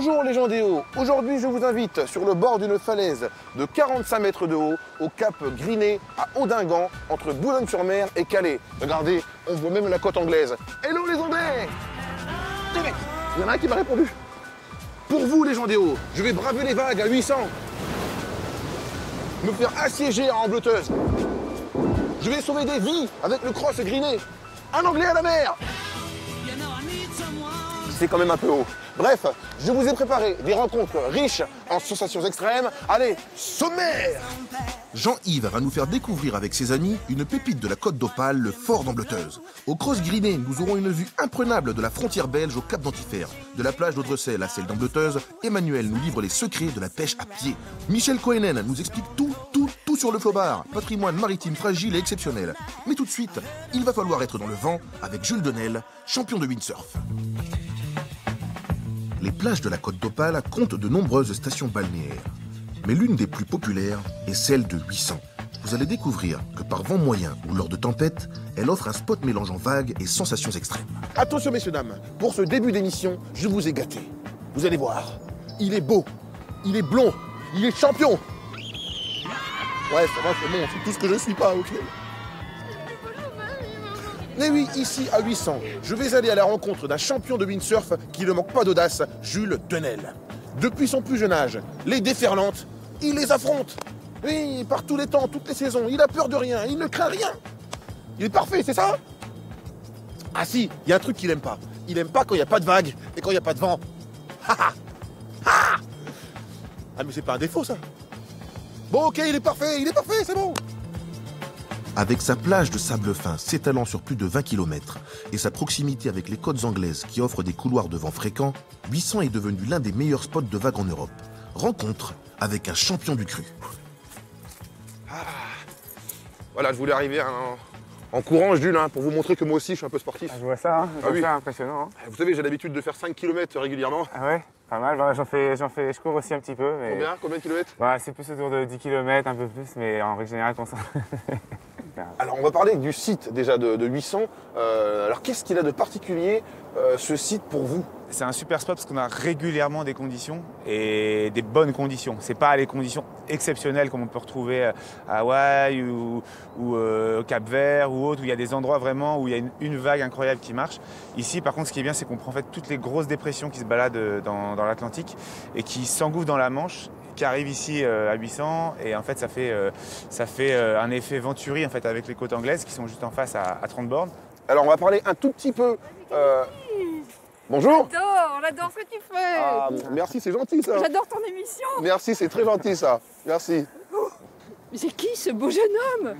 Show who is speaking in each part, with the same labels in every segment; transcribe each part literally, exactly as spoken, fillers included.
Speaker 1: Bonjour les gens des hauts, aujourd'hui je vous invite sur le bord d'une falaise de quarante-cinq mètres de haut au cap Griné à Audingan entre Boulogne-sur-Mer et Calais. Regardez, on voit même la côte anglaise. Hello les Anglais! Il y en a un qui m'a répondu. Pour vous les gens des hauts, je vais braver les vagues à huit cents. Me faire assiéger à Ambleteuse. Je vais sauver des vies avec le cross Griné. Un Anglais à la mer! C'est quand même un peu haut. Bref, je vous ai préparé des rencontres riches en sensations extrêmes. Allez, sommaire!
Speaker 2: Jean-Yves va nous faire découvrir avec ses amis une pépite de la Côte d'Opale, le fort d'Ambleteuse. Au Cross Griné, nous aurons une vue imprenable de la frontière belge au Cap d'Antifère. De la plage d'Audrecel à celle d'Ambleteuse, Emmanuel nous livre les secrets de la pêche à pied. Michel Coenen nous explique tout, tout, tout sur le flobard, patrimoine maritime fragile et exceptionnel. Mais tout de suite, il va falloir être dans le vent avec Jules Denel, champion de windsurf. Les plages de la Côte d'Opale comptent de nombreuses stations balnéaires. Mais l'une des plus populaires est celle de huit cents. Vous allez découvrir que par vent moyen ou lors de tempête, elle offre un spot mélangeant vagues et sensations extrêmes.
Speaker 1: Attention messieurs, dames, pour ce début d'émission, je vous ai gâté. Vous allez voir, il est beau, il est blond, il est champion. Ouais, ça va, c'est bon, c'est tout ce que je suis pas, ok? Mais oui, ici à huit cents, je vais aller à la rencontre d'un champion de windsurf qui ne manque pas d'audace, Jules Denel. Depuis son plus jeune âge, les déferlantes, il les affronte. Oui, par tous les temps, toutes les saisons, il a peur de rien, il ne craint rien. Il est parfait, c'est ça? Ah si, il y a un truc qu'il aime pas. Il aime pas quand il n'y a pas de vagues et quand il n'y a pas de vent. Ha ha ha. Ah mais c'est pas un défaut ça. Bon ok, il est parfait, il est parfait, c'est bon.
Speaker 2: Avec sa plage de sable fin s'étalant sur plus de vingt kilomètres et sa proximité avec les côtes anglaises qui offrent des couloirs de vent fréquents, huit cents est devenu l'un des meilleurs spots de vagues en Europe. Rencontre avec un champion du cru.
Speaker 1: Ah. Voilà, je voulais arriver en, en courant, Jules, hein, pour vous montrer que moi aussi je suis un peu sportif.
Speaker 3: Ah, je vois ça, hein. Je
Speaker 1: Ah
Speaker 3: vois
Speaker 1: oui.
Speaker 3: ça, impressionnant. Hein.
Speaker 1: Vous savez, j'ai l'habitude de faire cinq kilomètres régulièrement.
Speaker 3: Ah ouais, pas mal. Bah, j'en fais, j'en fais, je cours aussi un petit peu. Mais...
Speaker 1: Combien Combien de kilomètres?
Speaker 3: Bah, c'est plus autour de dix kilomètres, un peu plus, mais en règle générale, comme ça.
Speaker 1: Alors on va parler du site déjà de, de huit cents. Euh, alors qu'est-ce qu'il a de particulier euh, ce site pour vous?
Speaker 3: C'est un super spot parce qu'on a régulièrement des conditions et des bonnes conditions. C'est pas les conditions exceptionnelles comme on peut retrouver à Hawaï ou, ou euh, au Cap-Vert ou autre, où il y a des endroits vraiment où il y a une, une vague incroyable qui marche. Ici par contre ce qui est bien c'est qu'on prend en fait toutes les grosses dépressions qui se baladent dans, dans l'Atlantique et qui s'engouffrent dans la Manche, qui arrive ici euh, à huit cents et en fait ça fait, euh, ça fait euh, un effet Venturi en fait avec les côtes anglaises qui sont juste en face à, à trente bornes.
Speaker 1: Alors on va parler un tout petit peu... Euh... Bonjour.
Speaker 4: J'adore, on adore ce que tu fais.
Speaker 1: Ah, merci, c'est gentil ça.
Speaker 4: J'adore ton émission.
Speaker 1: Merci, c'est très gentil ça. Merci.
Speaker 4: Mais c'est qui ce beau jeune homme?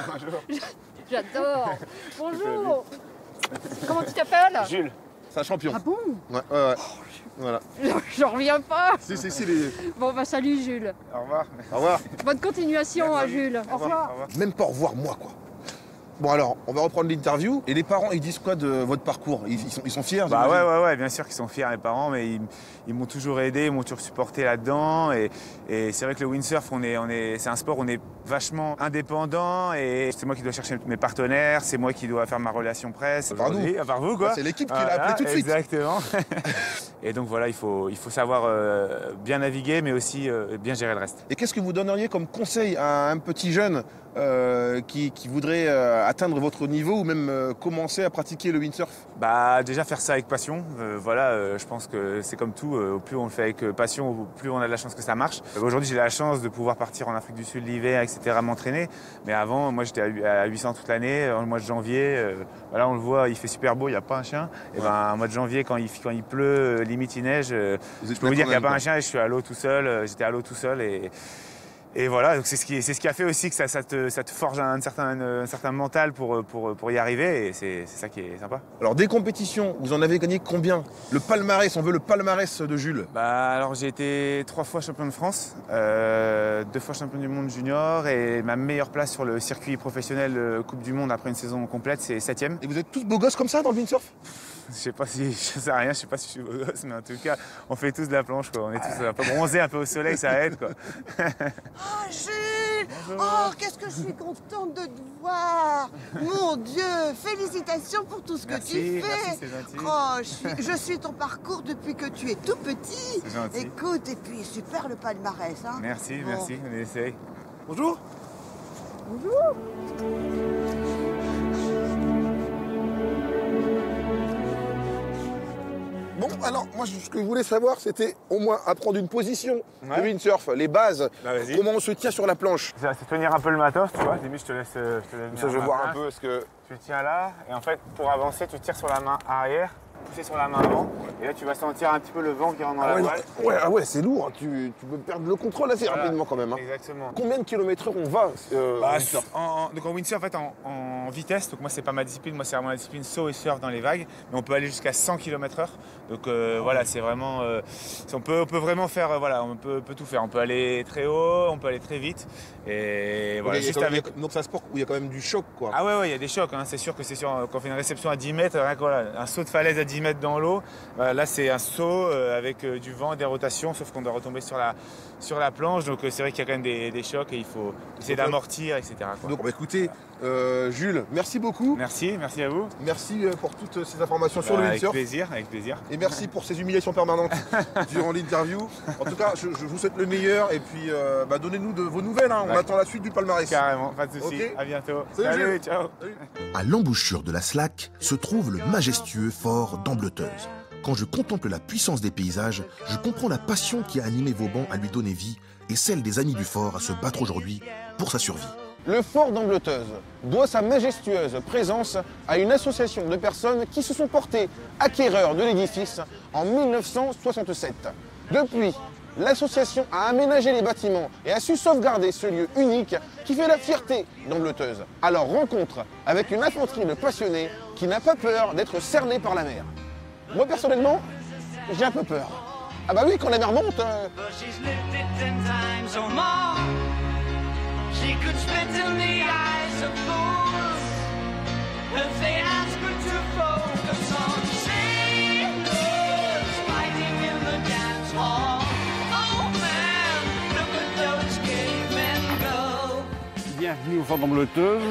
Speaker 4: J'adore. Bonjour. Comment tu t'appelles?
Speaker 3: Jules.
Speaker 1: C'est un champion.
Speaker 4: Ah bon?
Speaker 1: Ouais, ouais, ouais. Voilà.
Speaker 4: J'en reviens pas.
Speaker 1: Si, si, si, les...
Speaker 4: Bon bah salut Jules.
Speaker 3: Au revoir.
Speaker 1: Au revoir.
Speaker 4: Bonne continuation à Jules. Au revoir.
Speaker 3: Au revoir.
Speaker 1: Même pas au revoir moi quoi. Bon alors, on va reprendre l'interview. Et les parents, ils disent quoi de votre parcours? ils, ils, sont, ils sont fiers?
Speaker 3: Bah ouais,
Speaker 1: j'imagine
Speaker 3: ouais, ouais, bien sûr qu'ils sont fiers les parents, mais ils, ils m'ont toujours aidé, ils m'ont toujours supporté là-dedans. Et, et c'est vrai que le windsurf, on est, on est, c'est un sport où on est vachement indépendant et c'est moi qui dois chercher mes partenaires, c'est moi qui dois faire ma relation presse.
Speaker 1: Par nous.
Speaker 3: Par vous, quoi.
Speaker 1: Bah, c'est l'équipe qui l'a
Speaker 3: Voilà,
Speaker 1: appelé tout de suite.
Speaker 3: Exactement. Et donc voilà, il faut, il faut savoir euh, bien naviguer, mais aussi euh, bien gérer le reste.
Speaker 1: Et qu'est-ce que vous donneriez comme conseil à un petit jeune euh, qui, qui voudrait euh, atteindre votre niveau ou même euh, commencer à pratiquer le windsurf?
Speaker 3: Bah déjà faire ça avec passion, euh, voilà, euh, je pense que c'est comme tout, euh, au plus on le fait avec passion, au plus on a de la chance que ça marche. Euh, Aujourd'hui j'ai la chance de pouvoir partir en Afrique du Sud l'hiver, et cetera, m'entraîner, mais avant moi j'étais à huit cents toute l'année, au mois de janvier, euh, voilà, on le voit, il fait super beau, il n'y a pas un chien, et ben au mois de janvier quand il, quand il pleut, euh, limite il neige, euh, je peux vous dire qu'il n'y a pas un chien et je suis à l'eau tout seul, euh, j'étais à l'eau tout seul et... Et voilà, donc c'est ce qui, c'est ce qui a fait aussi que ça, ça, te, ça te forge un certain, un certain mental pour, pour, pour y arriver, et c'est ça qui est sympa.
Speaker 1: Alors des compétitions, vous en avez gagné combien? Le palmarès, on veut le palmarès de Jules.
Speaker 3: Bah alors j'ai été trois fois champion de France, euh, deux fois champion du monde junior, et ma meilleure place sur le circuit professionnel euh, Coupe du Monde après une saison complète, c'est septième.
Speaker 1: Et vous êtes tous beaux gosses comme ça dans le windsurf?
Speaker 3: Je sais pas si, je sais rien, je sais pas si je suis beau gosse, mais en tout cas, on fait tous de la planche, quoi. On est tous un peu bronzés, un peu au soleil, ça aide, quoi.
Speaker 5: Oh Jules, Oh, qu'est-ce que je suis contente de te voir. Mon Dieu, félicitations pour tout ce que
Speaker 3: Merci,
Speaker 5: tu fais.
Speaker 3: merci, c'est gentil.
Speaker 5: Oh, je suis, je suis ton parcours depuis que tu es tout petit.
Speaker 3: C'est gentil.
Speaker 5: Écoute, et puis super le palmarès. Hein.
Speaker 3: Merci,
Speaker 5: Bon.
Speaker 3: merci, on essaye.
Speaker 1: Bonjour.
Speaker 5: Bonjour.
Speaker 1: Bon, alors, moi, ce que je voulais savoir, c'était au moins apprendre une position
Speaker 3: Ouais.
Speaker 1: de windsurf, les bases,
Speaker 3: Bah, vas-y.
Speaker 1: comment on se tient sur la planche.
Speaker 3: C'est c'est tenir un peu le matos, tu vois. Limite, je te laisse. euh, Je te laisse
Speaker 1: Ça, je
Speaker 3: venir
Speaker 1: vais
Speaker 3: à ma
Speaker 1: voir un
Speaker 3: place.
Speaker 1: peu, parce que...
Speaker 3: Tu tiens là, et en fait, pour avancer, tu tires sur la main arrière, pousser sur la main avant, et là, tu vas sentir un petit peu le vent qui rentre dans
Speaker 1: Ah
Speaker 3: la
Speaker 1: ouais,
Speaker 3: voile.
Speaker 1: non, ouais, ah ouais, c'est lourd, hein. tu, tu peux perdre le contrôle assez
Speaker 3: Voilà.
Speaker 1: rapidement quand même. Hein.
Speaker 3: Exactement.
Speaker 1: Combien de kilomètres heure on va euh,
Speaker 3: Bah,
Speaker 1: en windsurf
Speaker 3: en, en- donc en windsurf, en fait, en, en vitesse, donc moi c'est pas ma discipline, moi c'est vraiment la discipline saut et surf dans les vagues, mais on peut aller jusqu'à cent kilomètres heure. Donc euh, voilà, c'est vraiment, euh, on, peut, on peut vraiment faire, euh, voilà, on peut, peut tout faire. On peut aller très haut, on peut aller très vite, et voilà,
Speaker 1: Ok, il y a
Speaker 3: juste
Speaker 1: quand même-
Speaker 3: avec.
Speaker 1: il y a- Donc c'est un sport où il y a quand même du choc, quoi.
Speaker 3: Ah ouais, ouais, il y a des chocs, hein. C'est sûr que c'est sûr, quand on fait une réception à dix mètres, rien que, voilà, un saut de falaise à dix mètres dans l'eau, voilà, là c'est un saut euh, avec euh, du vent, des rotations, sauf qu'on doit retomber sur la, sur la planche, donc euh, c'est vrai qu'il y a quand même des, des chocs et il faut essayer
Speaker 1: Donc,
Speaker 3: d'amortir, et cetera quoi.
Speaker 1: Donc bah, écoutez, euh, Jules, merci beaucoup.
Speaker 3: Merci, merci à vous.
Speaker 1: Merci euh, pour toutes ces informations sur
Speaker 3: Bah,
Speaker 1: le
Speaker 3: avec
Speaker 1: windsurf.
Speaker 3: plaisir, avec plaisir.
Speaker 1: Et merci pour ces humiliations permanentes durant l'interview. En tout cas, je, je vous souhaite le meilleur et puis euh, bah, donnez-nous de vos nouvelles. Hein. On
Speaker 3: Ouais.
Speaker 1: attend la suite du palmarès.
Speaker 3: Carrément, pas de soucis.
Speaker 1: Ok.
Speaker 3: À bientôt.
Speaker 1: Salut, Jules.
Speaker 3: ciao.
Speaker 2: À l'embouchure de la Slack se trouve le majestueux fort d'Ambleteuse. Quand je contemple la puissance des paysages, je comprends la passion qui a animé Vauban à lui donner vie et celle des amis du fort à se battre aujourd'hui pour sa survie.
Speaker 1: Le fort d'Ambleteuse doit sa majestueuse présence à une association de personnes qui se sont portées acquéreurs de l'édifice en mille neuf cent soixante-sept. Depuis, l'association a aménagé les bâtiments et a su sauvegarder ce lieu unique qui fait la fierté d'Ambleteuse. Alors rencontre avec une infanterie de passionnés qui n'a pas peur d'être cernée par la mer. Moi personnellement, j'ai un peu peur. Ah bah oui, quand la mer monte... euh,
Speaker 6: But she's lived it ten times or more. She could spit in the eyes of fools if they ask her to focus on sailors fighting in the dance hall. Oh man, look at those cavemen go.
Speaker 7: Bienvenue au Fort d'Ambleteuse.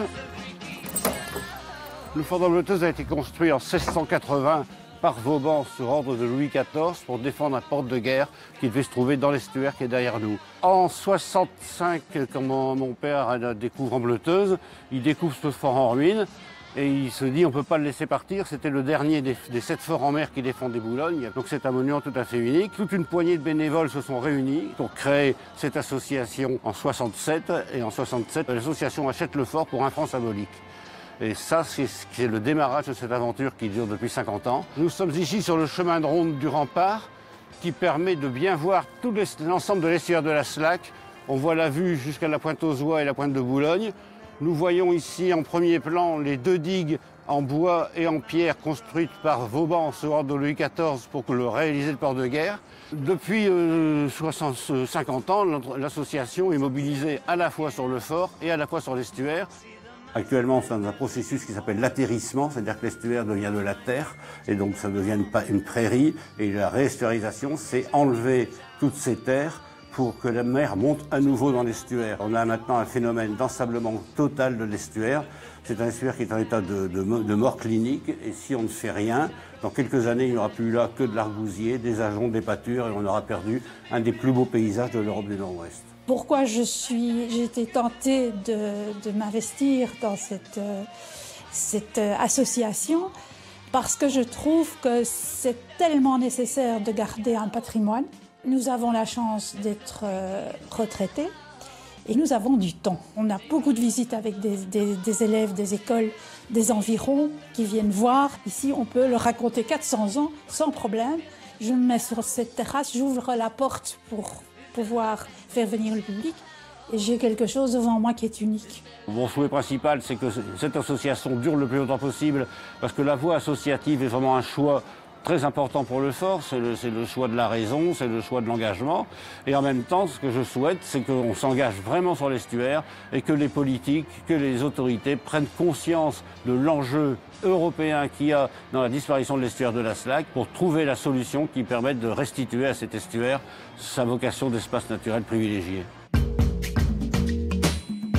Speaker 7: Le Fort d'Ambleteuse a été construit en seize cent quatre-vingts par Vauban sur ordre de Louis quatorze pour défendre un porte de guerre qui devait se trouver dans l'estuaire qui est derrière nous. En soixante-cinq, quand mon, mon père découvre Ambleteuse, il découvre ce fort en ruine et il se dit on ne peut pas le laisser partir. C'était le dernier des, des sept forts en mer qui défendaient Boulogne. Donc c'est un monument tout à fait unique. Toute une poignée de bénévoles se sont réunis pour créer cette association en soixante-sept. Et en soixante-sept, l'association achète le fort pour un franc symbolique. Et ça, c'est le démarrage de cette aventure qui dure depuis cinquante ans. Nous sommes ici sur le chemin de ronde du rempart qui permet de bien voir tout l'ensemble de l'estuaire de la Slack. On voit la vue jusqu'à la pointe aux Oies et la pointe de Boulogne. Nous voyons ici en premier plan les deux digues en bois et en pierre construites par Vauban sur ordre de Louis quatorze pour le réaliser le port de guerre. Depuis euh, soixante, cinquante ans, l'association est mobilisée à la fois sur le fort et à la fois sur l'estuaire. Actuellement, c'est dans un processus qui s'appelle l'atterrissement, c'est-à-dire que l'estuaire devient de la terre, et donc ça devient une, une prairie, et la réestuarisation, c'est enlever toutes ces terres pour que la mer monte à nouveau dans l'estuaire. On a maintenant un phénomène d'ensablement total de l'estuaire. C'est un estuaire qui est en état de, de, de mort clinique, et si on ne fait rien, dans quelques années, il n'y aura plus là que de l'argousier, des ajoncs, des pâtures, et on aura perdu un des plus beaux paysages de l'Europe du Nord-Ouest.
Speaker 8: Pourquoi je suis, j'ai été tentée de, de m'investir dans cette, euh, cette euh, association parce que je trouve que c'est tellement nécessaire de garder un patrimoine. Nous avons la chance d'être euh, retraités et nous avons du temps. On a beaucoup de visites avec des, des, des élèves des écoles des environs qui viennent voir. Ici, on peut leur raconter quatre cents ans sans problème. Je me mets sur cette terrasse, j'ouvre la porte pour pouvoir faire venir le public et j'ai quelque chose devant moi qui est unique.
Speaker 7: Mon souhait principal, c'est que cette association dure le plus longtemps possible parce que la voie associative est vraiment un choix très important pour le fort, c'est le, le choix de la raison, c'est le choix de l'engagement. Et en même temps, ce que je souhaite, c'est qu'on s'engage vraiment sur l'estuaire et que les politiques, que les autorités prennent conscience de l'enjeu européen qu'il y a dans la disparition de l'estuaire de la Slack pour trouver la solution qui permette de restituer à cet estuaire sa vocation d'espace naturel privilégié.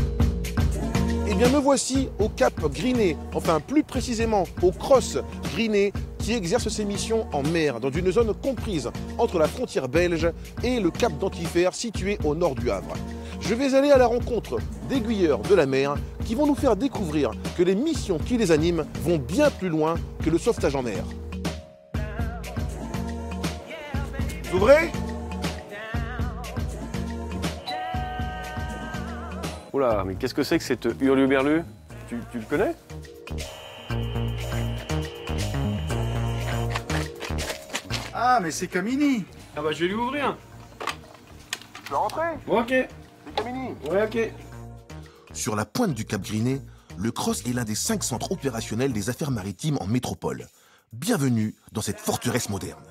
Speaker 1: Eh bien me voici au Cap Griné, enfin plus précisément au Cross Griné, qui exerce ses missions en mer, dans une zone comprise entre la frontière belge et le Cap d'Antifer situé au nord du Havre. Je vais aller à la rencontre d'aiguilleurs de la mer qui vont nous faire découvrir que les missions qui les animent vont bien plus loin que le sauvetage en mer. Vous ouvrez ?
Speaker 9: Oula, mais qu'est-ce que c'est que cette hurluberlu? tu, tu le connais?
Speaker 10: Ah, mais c'est Camini.
Speaker 9: Ah bah je vais lui ouvrir.
Speaker 1: Tu peux rentrer ?
Speaker 9: Ok.
Speaker 1: C'est Camini.
Speaker 9: Ouais, ok.
Speaker 2: Sur la pointe du Cap Griné, le Cross est l'un des cinq centres opérationnels des affaires maritimes en métropole. Bienvenue dans cette forteresse moderne.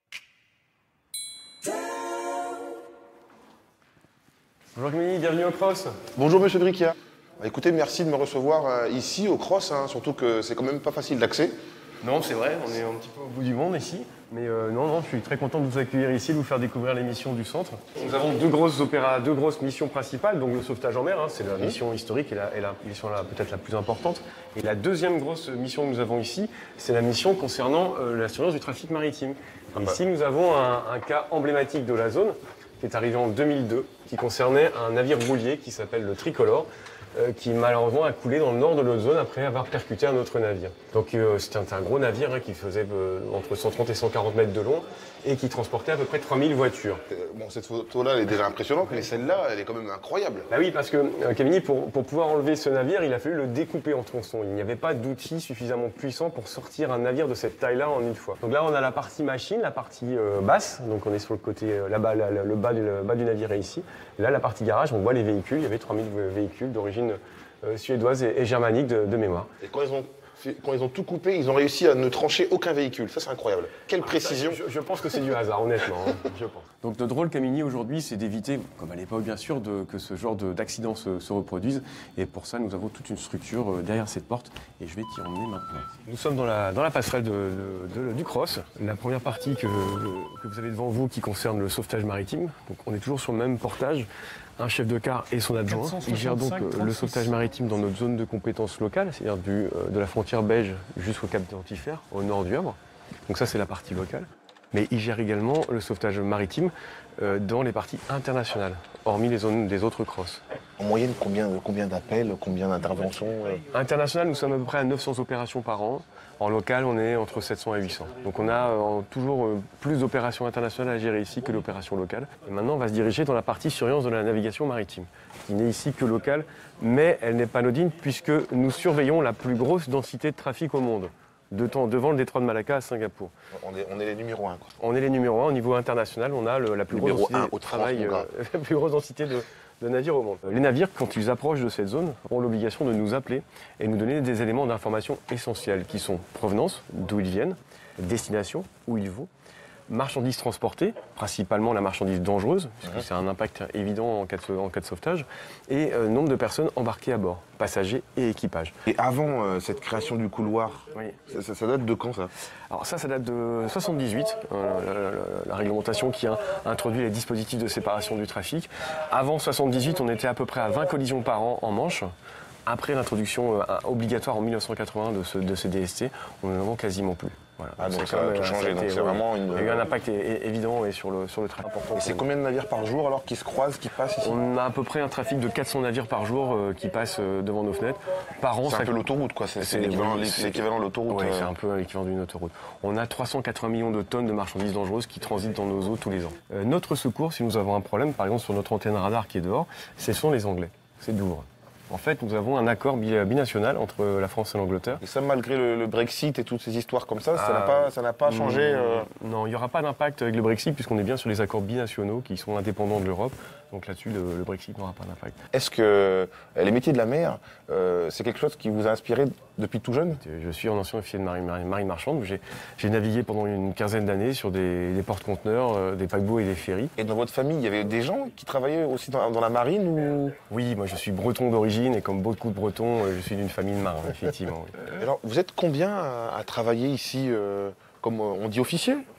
Speaker 9: Bonjour Camini, bienvenue au Cross.
Speaker 1: Bonjour Monsieur Driquia. Bah, écoutez, merci de me recevoir euh, ici au Cross, hein, surtout que c'est quand même pas facile d'accès.
Speaker 9: Non, c'est vrai, on est un petit peu au bout du monde ici. Mais euh, non, non, je suis très content de vous accueillir ici, de vous faire découvrir les missions du centre. Nous avons deux grosses, opéra, deux grosses missions principales, donc le sauvetage en mer, hein, c'est la mission historique et la, et la mission peut-être la plus importante. Et la deuxième grosse mission que nous avons ici, c'est la mission concernant euh, la surveillance du trafic maritime. Et ici, nous avons un, un cas emblématique de la zone, qui est arrivé en deux mille deux, qui concernait un navire roulier qui s'appelle le Tricolore, euh, qui malheureusement a coulé dans le nord de notre zone après avoir percuté un autre navire. Donc euh, c'était un, un gros navire hein, qui faisait euh, entre cent trente et cent quarante mètres de long et qui transportait à peu près trois mille voitures.
Speaker 1: Euh, bon, cette photo-là, elle est déjà impressionnante, mais celle-là, elle est quand même incroyable.
Speaker 9: Bah oui, parce que euh, Camini, pour, pour pouvoir enlever ce navire, il a fallu le découper en tronçons. Il n'y avait pas d'outils suffisamment puissants pour sortir un navire de cette taille-là en une fois. Donc là, on a la partie machine, la partie euh, basse, donc on est sur le côté, euh, là-bas, là, le, bas du, le bas du navire est ici. Et là, la partie garage, on voit les véhicules. Il y avait trois mille véhicules d'origine euh, suédoise et, et germanique de, de mémoire.
Speaker 1: Et quand ils ont Quand ils ont tout coupé, ils ont réussi à ne trancher aucun véhicule. Ça, c'est incroyable. Quelle précision.
Speaker 9: Je, je pense que c'est du hasard, honnêtement. Hein, je pense. Donc notre rôle, Camini, aujourd'hui, c'est d'éviter, comme à l'époque, bien sûr, de, que ce genre d'accident se, se reproduise. Et pour ça, nous avons toute une structure euh, derrière cette porte. Et je vais t'y emmener maintenant. Nous sommes dans la, dans la passerelle de, de, de, du Cross. La première partie que, que vous avez devant vous qui concerne le sauvetage maritime. Donc on est toujours sur le même portage. Un chef de quart et son adjoint. Il gère donc euh, le sauvetage maritime dans notre zone de compétence locale, c'est-à-dire du, euh, de la frontière belge jusqu'au Cap d'Antifer, au nord du Havre. Donc ça, c'est la partie locale. Mais il gère également le sauvetage maritime euh, dans les parties internationales, hormis les zones des autres crosses.
Speaker 1: En moyenne, combien, combien d'appels, combien d'interventions euh...
Speaker 9: International, nous sommes à peu près à neuf cents opérations par an. En local, on est entre sept cents et huit cents. Donc on a euh, toujours euh, plus d'opérations internationales à gérer ici que d'opérations locales. Et maintenant, on va se diriger dans la partie surveillance de la navigation maritime, qui n'est ici que locale, mais elle n'est pas anodine puisque nous surveillons la plus grosse densité de trafic au monde, de temps, devant le détroit de Malacca à Singapour.
Speaker 1: On est, on est les numéros un, quoi.
Speaker 9: On est les numéros un au niveau international. On a le, la plus grosse densité
Speaker 1: au
Speaker 9: travail, euh, la plus grosse densité de, de navires au monde. Les navires, quand ils approchent de cette zone, ont l'obligation de nous appeler et nous donner des éléments d'information essentiels qui sont provenance, d'où ils viennent, destination, où ils vont, marchandises transportées, principalement la marchandise dangereuse, puisque c'est un impact évident en cas de, en cas de sauvetage, et euh, nombre de personnes embarquées à bord, passagers et équipages.
Speaker 1: Et avant euh, cette création du couloir,
Speaker 9: oui.
Speaker 1: ça, ça, ça date de quand, ça?
Speaker 9: Alors ça, ça date de soixante-dix-huit, euh, la, la, la réglementation qui a introduit les dispositifs de séparation du trafic. Avant soixante-dix-huit, on était à peu près à vingt collisions par an en Manche. Après l'introduction euh, obligatoire en mille neuf cent quatre-vingts de ce, de ce D S T, on n'en a quasiment plus. Voilà.
Speaker 1: Ah, donc ça a tout changé, donc c'est vraiment une...
Speaker 9: Il y a eu un impact évident et sur le, sur le trafic important.
Speaker 1: Et c'est combien de navires par jour alors qui se croisent, qui passent ici?
Speaker 9: On a à peu près un trafic de quatre cents navires par jour euh, qui passent euh, devant nos fenêtres. Par an,
Speaker 1: c'est
Speaker 9: ça...
Speaker 1: un peu l'autoroute, quoi. C'est l'équivalent de l'autoroute.
Speaker 9: Oui, c'est un peu l'équivalent d'une autoroute. On a trois cent quatre-vingts millions de tonnes de marchandises dangereuses qui transitent dans nos eaux tous les ans. Euh, notre secours, si nous avons un problème, par exemple sur notre antenne radar qui est dehors, ce sont les Anglais. C'est Douvres. En fait, nous avons un accord binational entre la France et l'Angleterre.
Speaker 1: Et ça, malgré le, le Brexit et toutes ces histoires comme ça, ça n'a pas, ça n'a pas changé euh...
Speaker 9: Non, il n'y aura pas d'impact avec le Brexit puisqu'on est bien sur les accords binationaux qui sont indépendants de l'Europe. Donc là-dessus, le, le Brexit n'aura pas d'impact.
Speaker 1: Est-ce que les métiers de la mer, euh, c'est quelque chose qui vous a inspiré depuis tout jeune?
Speaker 9: Je suis un ancien officier de marine, marine, marine marchande. J'ai navigué pendant une quinzaine d'années sur des, des porte-conteneurs, euh, des paquebots et des ferries.
Speaker 1: Et dans votre famille, il y avait des gens qui travaillaient aussi dans, dans la marine ou...
Speaker 9: Oui, moi je suis breton d'origine et comme beaucoup de Bretons, je suis d'une famille de marins, effectivement. Oui.
Speaker 1: Alors, vous êtes combien à, à travailler ici, euh, comme on dit, officier?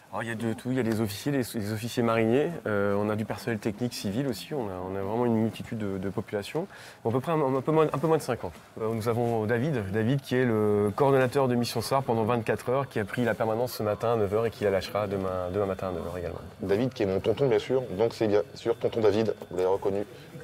Speaker 9: Alors, il y a de tout, il y a des officiers, des, des officiers mariniers, euh, on a du personnel technique civil aussi, on a, on a vraiment une multitude de, de populations, à peu près un, un, peu moins, un peu moins de cinquante. Euh, nous avons David, David qui est le coordonnateur de Mission S A R pendant vingt-quatre heures, qui a pris la permanence ce matin à neuf heures et qui la lâchera demain, demain matin à neuf heures également.
Speaker 1: David qui est mon tonton bien sûr, donc c'est bien sûr tonton David, vous l'avez reconnu,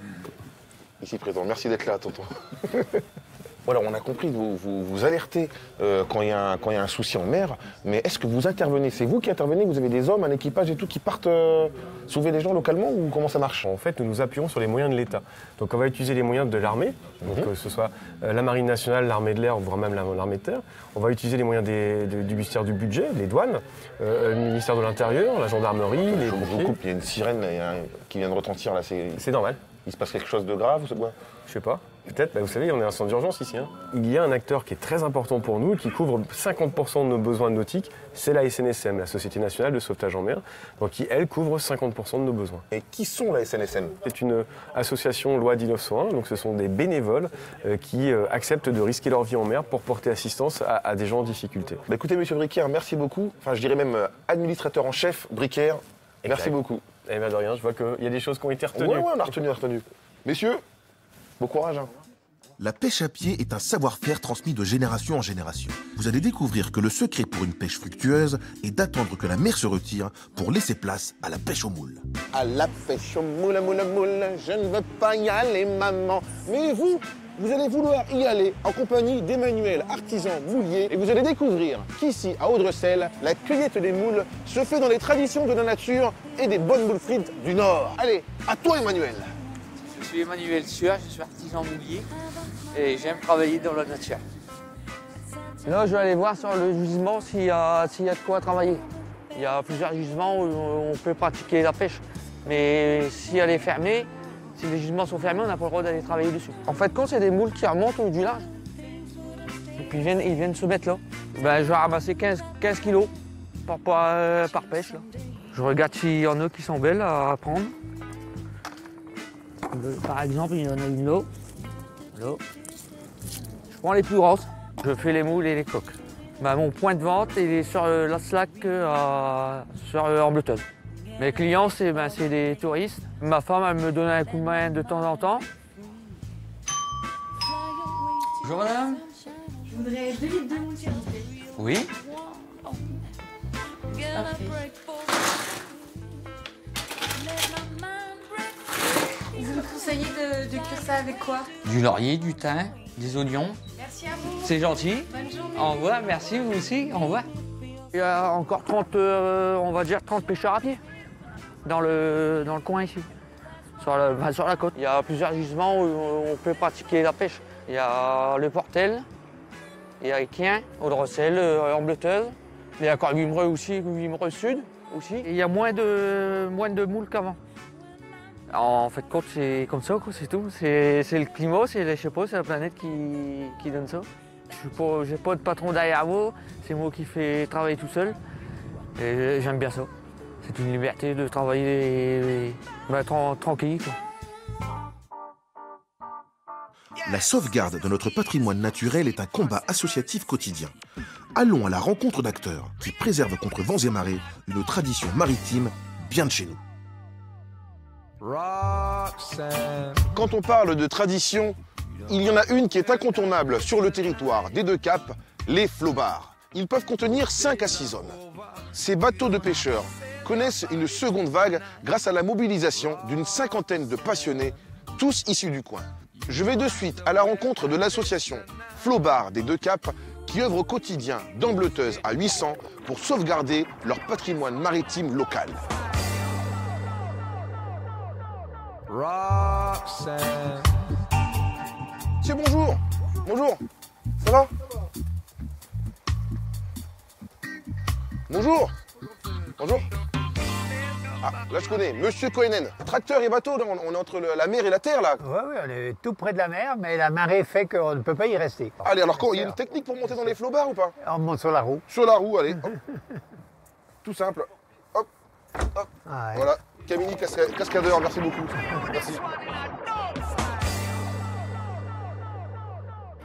Speaker 1: ici présent. Merci d'être là tonton. Voilà, on a compris que vous, vous, vous alertez euh, quand il y, y a un souci en mer, mais est-ce que vous intervenez? C'est vous qui intervenez? Vous avez des hommes, un équipage et tout qui partent euh, sauver les gens localement ou comment ça marche?
Speaker 9: En fait, nous nous appuyons sur les moyens de l'État. Donc on va utiliser les moyens de l'armée, donc mmh. que ce soit euh, la Marine nationale, l'armée de l'air, voire même l'armée de terre. On va utiliser les moyens des, de, du ministère du budget, les douanes, euh, le ministère de l'Intérieur, la gendarmerie, les
Speaker 1: Je
Speaker 9: pompiers.
Speaker 1: vous coupe, il y a une sirène là, il y a un, qui vient de retentir là.
Speaker 9: C'est normal.
Speaker 1: Il se passe quelque chose de grave ou c'est quoi?
Speaker 9: Je sais pas. Peut-être, bah vous savez, on est un centre d'urgence ici. Hein. Il y a un acteur qui est très important pour nous, qui couvre cinquante pour cent de nos besoins nautiques, c'est la S N S M, la Société Nationale de Sauvetage en Mer, donc qui, elle, couvre cinquante pour cent de nos besoins.
Speaker 1: Et qui sont la S N S M?
Speaker 9: C'est une association loi mille neuf cent un, donc ce sont des bénévoles euh, qui euh, acceptent de risquer leur vie en mer pour porter assistance à, à des gens en difficulté.
Speaker 1: Bah écoutez, monsieur Bricaire, merci beaucoup. Enfin, je dirais même euh, administrateur en chef, Bricaire, merci beaucoup.
Speaker 9: Eh bien de rien, je vois qu'il y a des choses qui ont été retenues.
Speaker 1: Ouais, ouais, on a retenu, on a retenu. Messieurs, bon courage. Hein.
Speaker 2: La pêche à pied est un savoir-faire transmis de génération en génération. Vous allez découvrir que le secret pour une pêche fructueuse est d'attendre que la mer se retire pour laisser place à la pêche au moule.
Speaker 1: À la pêche au moule, moule, moule, je ne veux pas y aller, maman. Mais vous, vous allez vouloir y aller en compagnie d'Emmanuel, artisan moulier, et vous allez découvrir qu'ici, à Audrecel, la cueillette des moules se fait dans les traditions de la nature et des bonnes moules frites du Nord. Allez, à toi, Emmanuel.
Speaker 11: Je suis Emmanuel Sueur, je suis artisan moulier et j'aime travailler dans la nature. Là, je vais aller voir sur le gisement s'il y a, s'il y a de quoi travailler. Il y a plusieurs gisements où on peut pratiquer la pêche, mais si elle est fermée, si les gisements sont fermés, on n'a pas le droit d'aller travailler dessus. En fait, quand c'est des moules qui remontent du large, et puis ils viennent, ils viennent se mettre là, ben, je vais ramasser quinze, quinze kilos par, par, euh, par pêche. Là. Je regarde s'il y en a qui sont belles à prendre. Par exemple, il y en a une là. là. Je prends les plus grosses. Je fais les moules et les coques. Ben, mon point de vente il est sur euh, la slack euh, sur euh, Ambleteuse. Mes clients, c'est ben, des touristes. Ma femme, elle me donne un coup de main de temps en temps. Bonjour madame.
Speaker 12: Je voudrais deux litres de moules, s'il vous plaît.
Speaker 11: Oui.
Speaker 12: Parfait. Vous me conseillez de, de cuire ça avec quoi?
Speaker 11: Du laurier, du thym, des oignons.
Speaker 12: Merci à vous.
Speaker 11: C'est gentil.
Speaker 12: Bonne journée.
Speaker 11: Au revoir, merci vous aussi. Au revoir. Il y a encore trente, euh, on va dire trente pêcheurs à pied dans le, dans le coin ici, sur la, enfin, sur la côte. Il y a plusieurs gisements où on peut pratiquer la pêche. Il y a le Portel, il y a Équien, Audrecel, Ambleteuse. Il y a encore Wimereux aussi, Wimereux Sud aussi. Et il y a moins de, moins de moules qu'avant. En fait, compte, c'est comme ça, c'est tout. C'est le climat, c'est la planète qui, qui donne ça. Je n'ai pas, pas de patron derrière moi, c'est moi qui fais travailler tout seul. Et j'aime bien ça. C'est une liberté de travailler et, bah, tra tranquille. Quoi.
Speaker 2: La sauvegarde de notre patrimoine naturel est un combat associatif quotidien. Allons à la rencontre d'acteurs qui préservent contre vents et marées une tradition maritime bien de chez nous.
Speaker 1: Quand on parle de tradition, il y en a une qui est incontournable sur le territoire des Deux Caps, les flobards. Ils peuvent contenir cinq à six hommes. Ces bateaux de pêcheurs connaissent une seconde vague grâce à la mobilisation d'une cinquantaine de passionnés, tous issus du coin. Je vais de suite à la rencontre de l'association Flobards des Deux Caps qui œuvre au quotidien d'Ambleteuse à huit cents pour sauvegarder leur patrimoine maritime local. Monsieur, bonjour. Bonjour. Ça va? Bonjour. Bonjour. Ah, là je connais, Monsieur Koenen. Tracteur et bateau, là, on est entre le, la mer et la terre, là.
Speaker 13: Oui, oui, on est tout près de la mer, mais la marée fait qu'on ne peut pas y rester.
Speaker 1: Allez, alors il y a une technique pour monter dans les flobards ou pas?
Speaker 13: On monte sur la roue.
Speaker 1: Sur la roue, allez. Hop. Tout simple. Hop, hop. Ah ouais. Voilà, Camini cascadeur, merci beaucoup. Merci.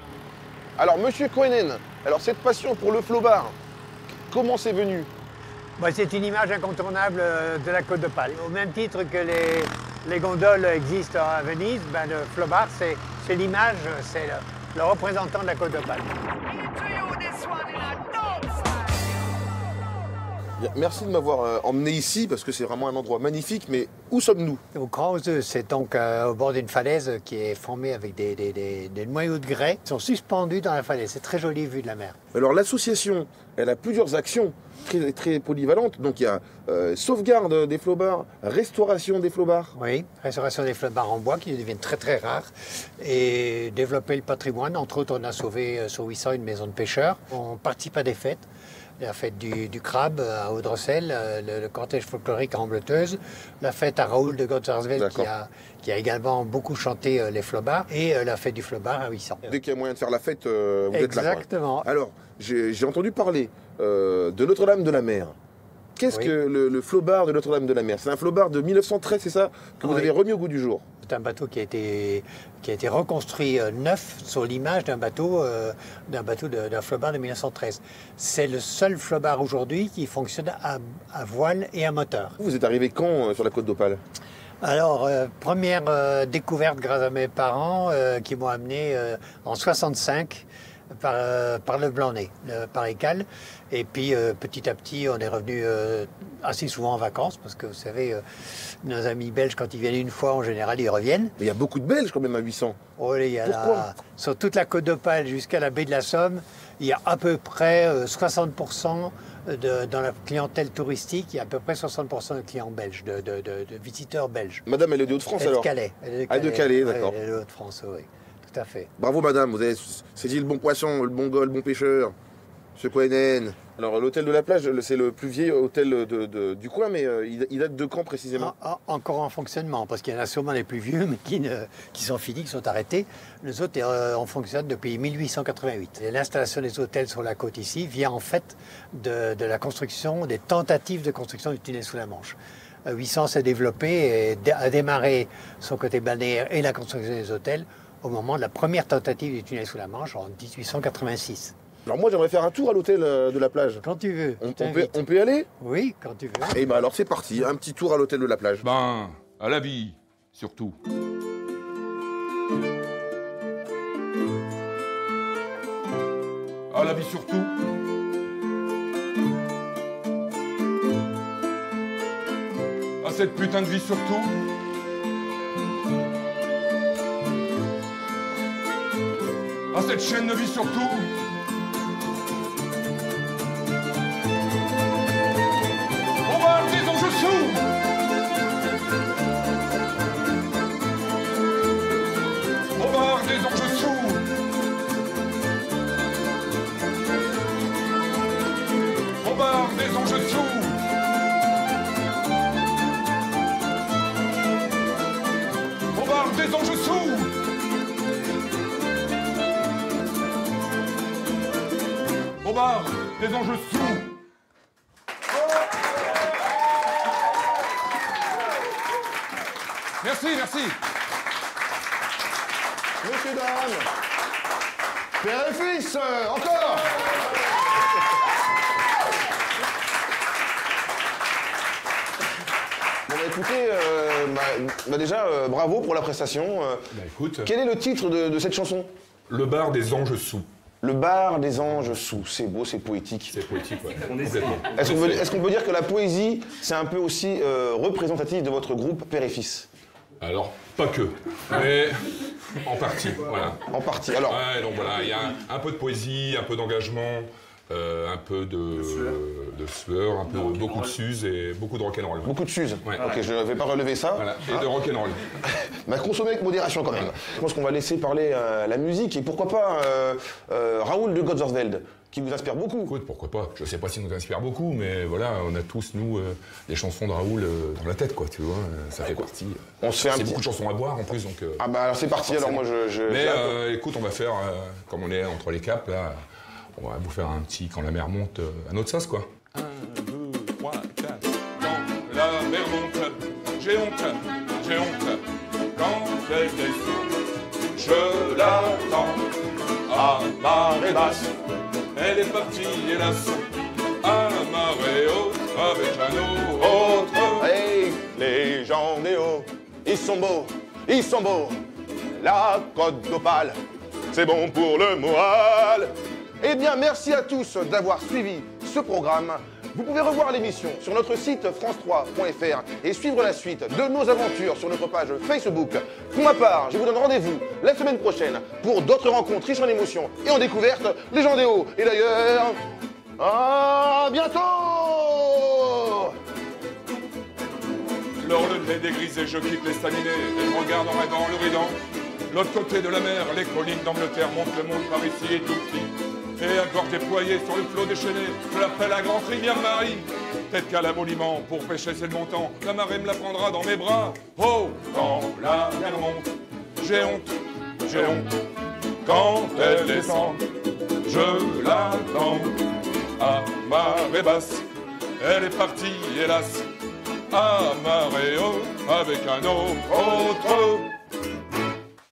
Speaker 1: Alors, Monsieur Koenen, alors cette passion pour le flobard, comment c'est venu?
Speaker 13: Bah, c'est une image incontournable de la Côte d'Opale. Au même titre que les, les gondoles existent à Venise, ben, le flobard, c'est l'image, c'est le, le représentant de la Côte d'Opale.
Speaker 1: Merci de m'avoir euh, emmené ici, parce que c'est vraiment un endroit magnifique, mais où sommes-nous?
Speaker 13: Au Krause, c'est donc euh, au bord d'une falaise qui est formée avec des, des, des, des noyaux de grès qui sont suspendus dans la falaise. C'est très joli vue de la mer.
Speaker 1: Alors l'association, elle a plusieurs actions très, très polyvalentes. Donc il y a euh, sauvegarde des flobards, restauration des flobards.
Speaker 13: Oui, restauration des flobards en bois qui deviennent très très rares. Et développer le patrimoine. Entre autres, on a sauvé euh, sur huit cents une maison de pêcheurs. On participe à des fêtes. La fête du, du crabe à Audrecel, le, le cortège folklorique à Ambleteuse, la fête à Raoul de Gottersveld qui a, qui a également beaucoup chanté euh, les flobards, et euh, la fête du flobard à huit cents.
Speaker 1: Dès qu'il y a moyen de faire la fête, euh, vous êtes là.
Speaker 13: Exactement.
Speaker 1: Alors, j'ai entendu parler euh, de Notre-Dame-de-la-Mer. Qu'est-ce oui. que le, le flobard de Notre-Dame-de-la-Mer? C'est un flobard de mille neuf cent treize, c'est ça, que vous oui. avez remis au goût du jour?
Speaker 13: C'est un bateau qui a été, qui a été reconstruit euh, neuf sur l'image d'un bateau, euh, d'un bateau d'un flobard de mille neuf cent treize. C'est le seul flobard aujourd'hui qui fonctionne à, à voile et à moteur.
Speaker 1: Vous êtes arrivé quand euh, sur la côte d'Opale?
Speaker 13: Alors, euh, première euh, découverte grâce à mes parents euh, qui m'ont amené euh, en soixante-cinq par, euh, par le Blanc-Nez, par Écale. Et puis euh, petit à petit, on est revenu euh, assez souvent en vacances parce que vous savez, euh, nos amis belges, quand ils viennent une fois, en général, ils reviennent.
Speaker 1: Mais il y a beaucoup de Belges quand même à huit cents.
Speaker 13: Oui, il y a la... sur toute la côte d'Opale jusqu'à la baie de la Somme, il y a à peu près euh, soixante pour cent de, dans la clientèle touristique, il y a à peu près soixante pour cent de clients belges, de, de, de, de visiteurs belges.
Speaker 1: Madame, elle est de Hauts-de-France alors?
Speaker 13: Elle est de Calais. Elle est de
Speaker 1: Calais, ah, de Calais, d'accord.
Speaker 13: Elle est de Hauts-de-France, oui. Tout à fait.
Speaker 1: Bravo madame, vous avez saisi le bon poisson, le bon gars, le bon pêcheur. Monsieur Coenen. Alors l'hôtel de la plage, c'est le plus vieil hôtel de, de, du coin, mais euh, il, il date de quand précisément?
Speaker 13: ah, ah, Encore en fonctionnement, parce qu'il y en a sûrement les plus vieux, mais qui, ne, qui sont finis, qui sont arrêtés. Les autres, euh, on fonctionne depuis mille huit cent quatre-vingt-huit. L'installation des hôtels sur la côte ici vient en fait de, de la construction, des tentatives de construction du tunnel sous la Manche. huit cents s'est développé et a démarré son côté balnéaire et la construction des hôtels au moment de la première tentative du tunnel sous la Manche en mille huit cent quatre-vingt-six.
Speaker 1: Alors moi j'aimerais faire un tour à l'hôtel de la plage.
Speaker 13: Quand tu veux.
Speaker 1: On, on, peut, on peut y aller?
Speaker 13: Oui, quand tu veux.
Speaker 1: Et ben alors c'est parti, un petit tour à l'hôtel de la plage.
Speaker 14: Ben, à la vie, surtout. À la vie surtout. À cette putain de vie surtout. À cette chaîne de vie surtout. Au bar des anges sous. Au bar des anges sous. Au bar des anges sous. Au bar des anges sous. Au bar des anges sous. Merci, merci.
Speaker 1: Messieurs, dames, père et fils, euh, encore. Bon bah écoutez, euh, bah, bah déjà, euh, bravo pour la prestation. Euh,
Speaker 14: bah écoute.
Speaker 1: Quel est le titre de, de cette chanson?
Speaker 14: Le bar des anges sous.
Speaker 1: Le bar des anges sous, c'est beau, c'est poétique.
Speaker 14: C'est poétique, ouais.
Speaker 1: Est-ce qu'on peut, est-ce qu'on peut dire que la poésie, c'est un peu aussi euh, représentatif de votre groupe Père et Fils?
Speaker 14: Alors, pas que, mais en partie, voilà.
Speaker 1: En partie, alors...
Speaker 14: Ouais, donc voilà, il y a un, un peu de poésie, un peu d'engagement, euh, un peu de, de sueur, un peu, beaucoup de suze et beaucoup de rock'n'roll.
Speaker 1: Beaucoup de suze.
Speaker 14: Ouais.
Speaker 1: Ok, je ne vais pas relever ça.
Speaker 14: Voilà, et ah. de rock'n'roll.
Speaker 1: Bah, consommer avec modération quand même. Je pense qu'on va laisser parler euh, la musique et pourquoi pas euh, euh, Raoul de Gottersveld, qui vous inspire beaucoup.
Speaker 14: Écoute, pourquoi pas. Je sais pas s'il nous inspire beaucoup, mais voilà, on a tous, nous, euh, des chansons de Raoul euh, dans la tête, quoi, tu vois. Euh, ça fait partie.
Speaker 1: On se fait un
Speaker 14: C'est
Speaker 1: petit...
Speaker 14: beaucoup de chansons à boire, en plus, donc... Euh,
Speaker 1: ah bah alors c'est parti, forcément. Alors moi je... je
Speaker 14: mais euh, écoute, on va faire, euh, comme on est entre les caps, là, on va vous faire un petit Quand la mer monte euh, à notre sas, quoi. Un, deux, trois, quatre. Quand la mer monte, j'ai honte, j'ai honte. Quand elle descend, je l'attends à marée basse. Elle est partie, hélas, à la marée haute, avec un autre.
Speaker 1: Hey, les gens des hauts, ils sont beaux, ils sont beaux. La côte d'Opale, c'est bon pour le moral. Eh bien, merci à tous d'avoir suivi ce programme. Vous pouvez revoir l'émission sur notre site france trois point f r et suivre la suite de nos aventures sur notre page Facebook. Pour ma part, je vous donne rendez-vous la semaine prochaine pour d'autres rencontres riches en émotions et en découvertes. Les gens des hauts. Et d'ailleurs, à bientôt!
Speaker 14: Lors le nez dégrisé, je quitte l'estaminet et je regarde en rêvant l'Oridan. L'autre côté de la mer, les collines d'Angleterre montent le monde par ici et tout petit. Et à gorge déployée sur le flot déchaîné, je l'appelle la grande rivière Marie. Peut-être qu'à l'aboliment, pour pêcher c'est le montant, la marée me la prendra dans mes bras. Oh, quand la mer monte, j'ai honte, j'ai honte. Quand elle descend, je l'attends. À marée basse, elle est partie, hélas. À marée haute, avec un autre.